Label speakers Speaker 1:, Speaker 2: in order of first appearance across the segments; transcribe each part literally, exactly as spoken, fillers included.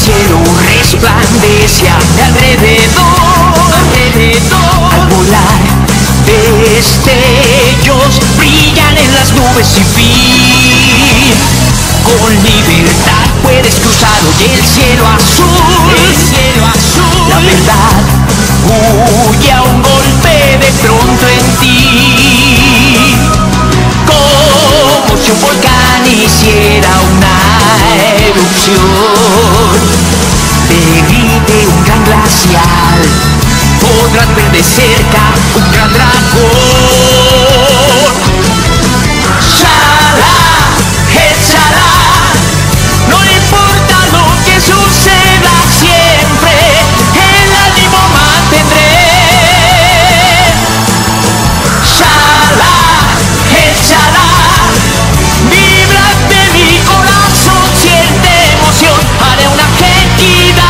Speaker 1: cielo resplandece a mi alrededor, alrededor. Al volar, destellos brillan en las nubes sin fin. Con libertad puedes cruzar hoy el cielo azul, el cielo azul. La verdad huye a un golpe de pronto en ti, como si un volcán hiciera una erupción. Derrite un gran glacial, podrás ver de cerca un gran dragón. Shalá, échala, no importa lo que suceda, siempre el ánimo mantendré. Shalá, échala, vibra de mi corazón, siente emoción, haré una genkidama.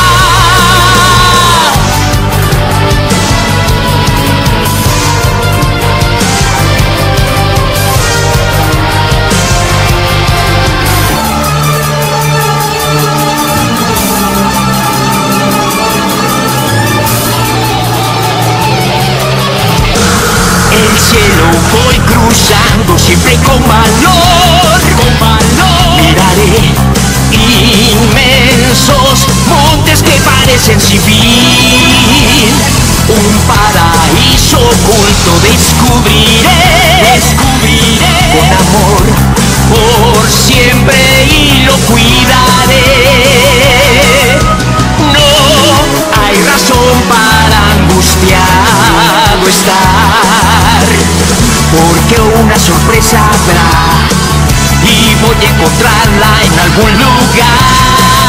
Speaker 1: El cielo voy cruzando siempre con valor, con valor. Miraré inmensos montes que parecen sin fin. Un paraíso oculto descubriré, descubriré. Con amor por siempre y lo cuidaré. No hay razón para angustiado estar, porque una sorpresa habrá y voy a encontrarla en algún lugar.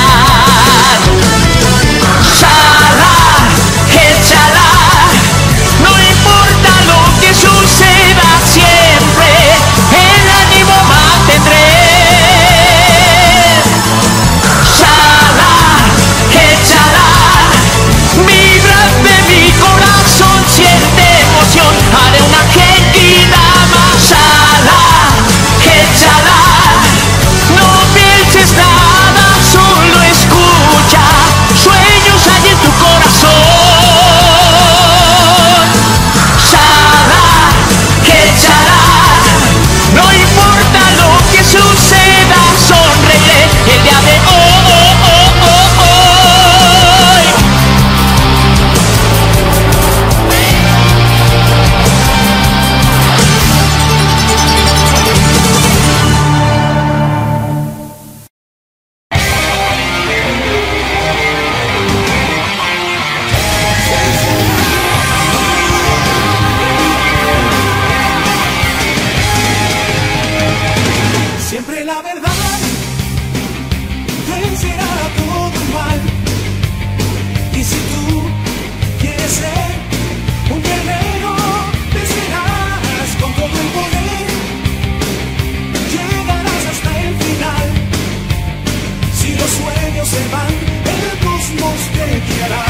Speaker 1: Shalá, échala, no importa lo que suceda, siempre el ánimo mantendré. Shalá, échala, vibra de mi corazón, siente emoción, haré una genkidama. Shalá, échala, no pienses nada, solo escucha, sueños hay en tu corazón. Shalá, échala, no importa lo que suceda, sonreiré el día de hoy.
Speaker 2: Siempre la verdad vencerá todo el mal. Y si tú quieres ser un guerrero, vencerás con todo el poder. Llegarás hasta el final. Si los sueños se van, el cosmos te guiará.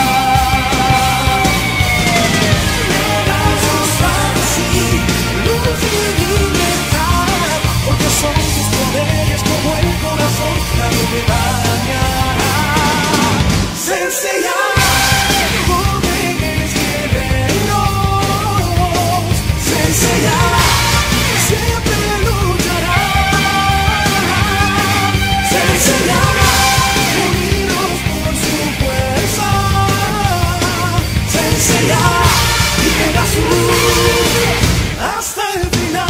Speaker 2: Verás luz así, luz y libertad, porque son tus poderes como el corazón, nadie te dañará. Sensei, jóvenes guerreros, Sensei siempre luchará. Sensei, unidos por su fuerza. Sensei, y verás luz hasta el final.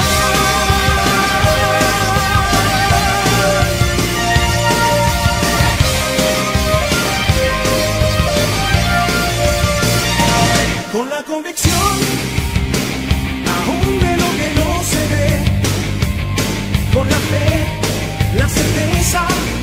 Speaker 2: Con la convicción, aún de lo que no se ve, con la fe, la certeza